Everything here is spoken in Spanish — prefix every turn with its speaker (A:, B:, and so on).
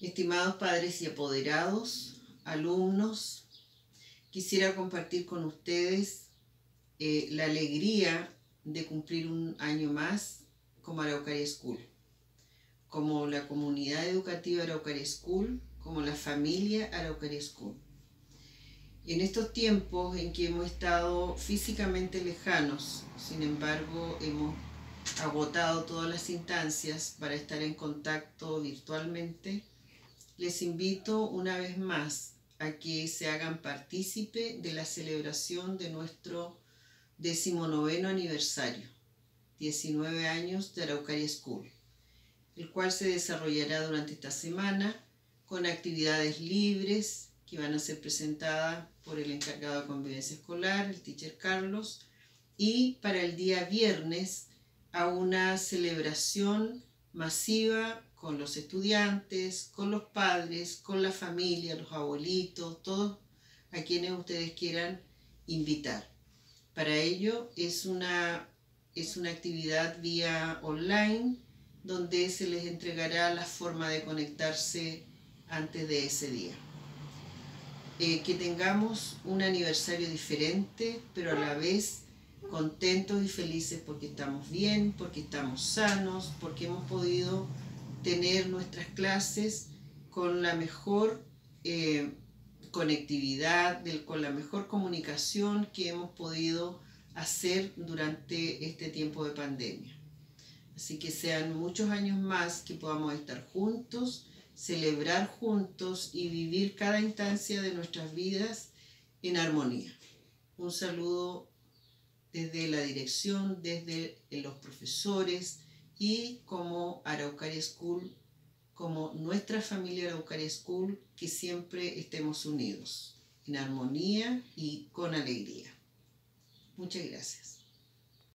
A: Estimados padres y apoderados, alumnos, quisiera compartir con ustedes la alegría de cumplir un año más como Araucaria School, como la comunidad educativa Araucaria School, como la familia Araucaria School. En estos tiempos en que hemos estado físicamente lejanos, sin embargo hemos agotado todas las instancias para estar en contacto virtualmente, les invito una vez más a que se hagan partícipe de la celebración de nuestro 19º aniversario, 19 años de Araucaria School, el cual se desarrollará durante esta semana con actividades libres que van a ser presentadas por el encargado de convivencia escolar, el teacher Carlos, y para el día viernes a una celebración masiva con los estudiantes, con los padres, con la familia, los abuelitos, todos a quienes ustedes quieran invitar. Para ello es una actividad vía online donde se les entregará la forma de conectarse antes de ese día. Que tengamos un aniversario diferente, pero a la vez contentos y felices porque estamos bien, porque estamos sanos, porque hemos podido tener nuestras clases con la mejor conectividad, con la mejor comunicación que hemos podido hacer durante este tiempo de pandemia. Así que sean muchos años más que podamos estar juntos, celebrar juntos y vivir cada instancia de nuestras vidas en armonía. Un saludo desde la dirección, desde los profesores y como Araucaria School, como nuestra familia Araucaria School, que siempre estemos unidos, en armonía y con alegría. Muchas gracias.